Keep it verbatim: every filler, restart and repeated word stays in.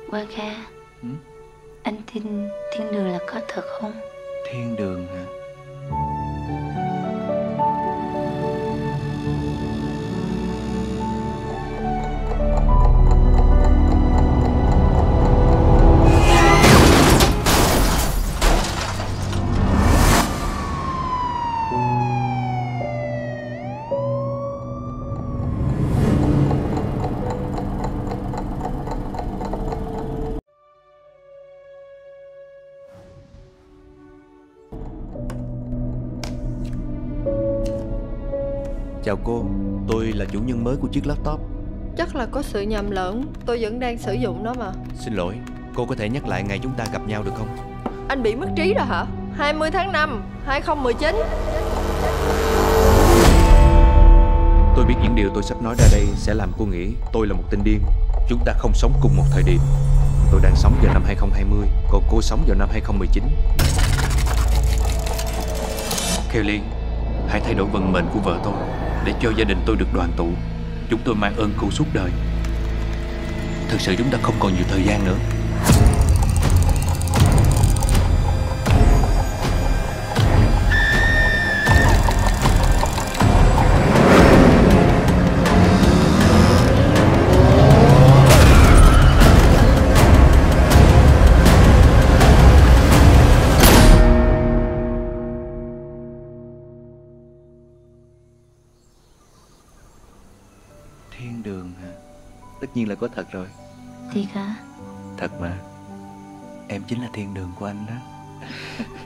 Qua Kha, ừ? anh tin thiên đường là có thật không? Thiên đường hả? Chào cô, tôi là chủ nhân mới của chiếc laptop. Chắc là có sự nhầm lẫn, tôi vẫn đang sử dụng nó mà. Xin lỗi, cô có thể nhắc lại ngày chúng ta gặp nhau được không? Anh bị mất trí rồi hả? hai mươi tháng năm, hai không một chín. Tôi biết những điều tôi sắp nói ra đây sẽ làm cô nghĩ tôi là một tên điên. Chúng ta không sống cùng một thời điểm. Tôi đang sống vào năm hai không hai không, còn cô sống vào năm hai không một chín. Kelly, hãy thay đổi vận mệnh của vợ tôi để cho gia đình tôi được đoàn tụ. Chúng tôi mang ơn cô suốt đời. Thực sự chúng ta không còn nhiều thời gian nữa. Thiên đường hả? Tất nhiên là có thật rồi. Thiệt hả? Thật mà. Em chính là thiên đường của anh đó.